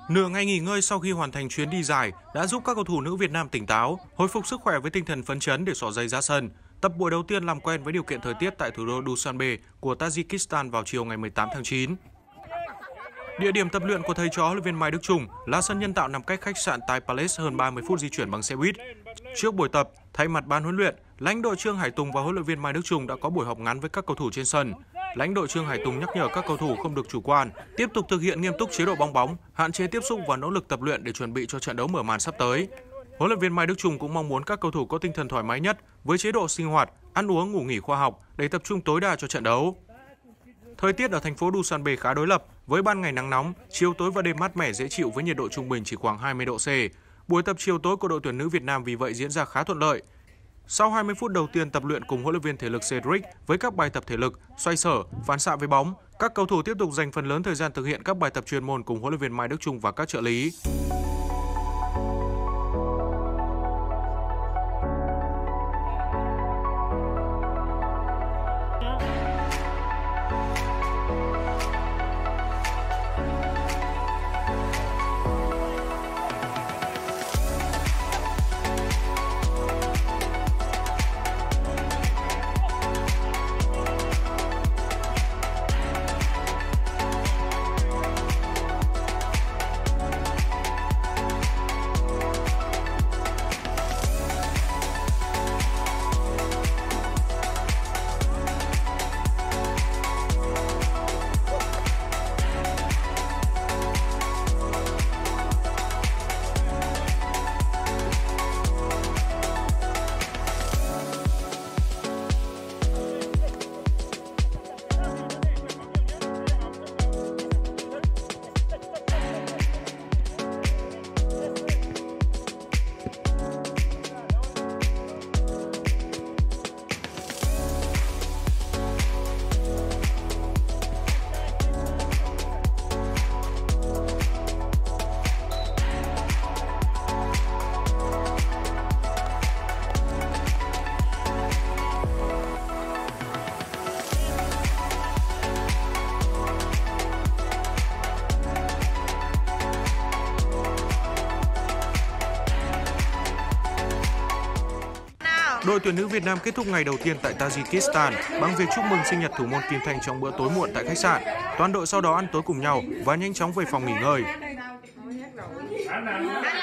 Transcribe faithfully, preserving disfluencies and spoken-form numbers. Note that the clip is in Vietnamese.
Nửa ngày nghỉ ngơi sau khi hoàn thành chuyến đi dài đã giúp các cầu thủ nữ Việt Nam tỉnh táo, hồi phục sức khỏe với tinh thần phấn chấn để xỏ giày ra sân. Tập buổi đầu tiên làm quen với điều kiện thời tiết tại thủ đô Dushanbe của Tajikistan vào chiều ngày mười tám tháng chín. Địa điểm tập luyện của thầy trò huấn luyện viên Mai Đức Chung là sân nhân tạo nằm cách khách sạn Thai Palace hơn ba mươi phút di chuyển bằng xe buýt. Trước buổi tập, thay mặt ban huấn luyện, lãnh đội Trương Hải Tùng và huấn luyện viên Mai Đức Chung đã có buổi họp ngắn với các cầu thủ trên sân. Lãnh đội Trương Hải Tùng nhắc nhở các cầu thủ không được chủ quan, tiếp tục thực hiện nghiêm túc chế độ bong bóng, hạn chế tiếp xúc và nỗ lực tập luyện để chuẩn bị cho trận đấu mở màn sắp tới. Huấn luyện viên Mai Đức Chung cũng mong muốn các cầu thủ có tinh thần thoải mái nhất với chế độ sinh hoạt, ăn uống, ngủ nghỉ khoa học để tập trung tối đa cho trận đấu. Thời tiết ở thành phố Dushanbe khá đối lập, với ban ngày nắng nóng, chiều tối và đêm mát mẻ dễ chịu với nhiệt độ trung bình chỉ khoảng hai mươi độ C. Buổi tập chiều tối của đội tuyển nữ Việt Nam vì vậy diễn ra khá thuận lợi. Sau hai mươi phút đầu tiên tập luyện cùng huấn luyện viên thể lực Cedric với các bài tập thể lực, xoay sở, phản xạ với bóng, các cầu thủ tiếp tục dành phần lớn thời gian thực hiện các bài tập chuyên môn cùng huấn luyện viên Mai Đức Chung và các trợ lý. Đội tuyển nữ Việt Nam kết thúc ngày đầu tiên tại Tajikistan bằng việc chúc mừng sinh nhật thủ môn Kim Thanh trong bữa tối muộn tại khách sạn. Toàn đội sau đó ăn tối cùng nhau và nhanh chóng về phòng nghỉ ngơi.